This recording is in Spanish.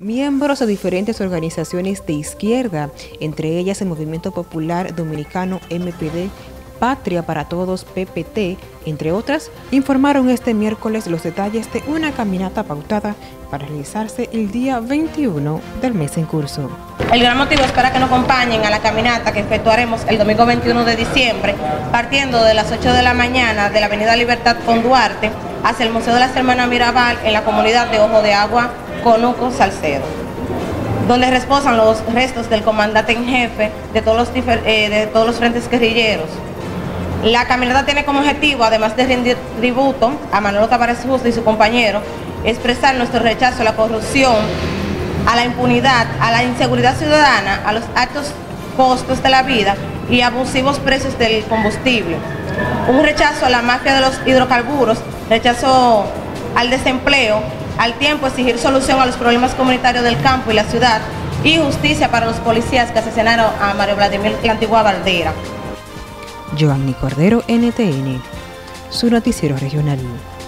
Miembros de diferentes organizaciones de izquierda, entre ellas el Movimiento Popular Dominicano MPD, Patria para Todos PPT, entre otras, informaron este miércoles los detalles de una caminata pautada para realizarse el día 21 del mes en curso. El gran motivo es para que nos acompañen a la caminata que efectuaremos el domingo 21 de diciembre, partiendo de las 8 de la mañana de la Avenida Libertad con Duarte hacia el Museo de las Hermanas Mirabal en la comunidad de Ojo de Agua, Conuco, Salcedo, donde reposan los restos del comandante en jefe de todos los frentes guerrilleros. La caminata tiene como objetivo, además de rendir tributo a Manolo Tavares Justo y su compañero, expresar nuestro rechazo a la corrupción, a la impunidad, a la inseguridad ciudadana, a los altos costos de la vida y abusivos precios del combustible. Un rechazo a la mafia de los hidrocarburos, rechazo al desempleo, al tiempo exigir solución a los problemas comunitarios del campo y la ciudad y justicia para los policías que asesinaron a Mario Vladimir La Antigua Valdera. Joanny Cordero, NTN, su noticiero regional.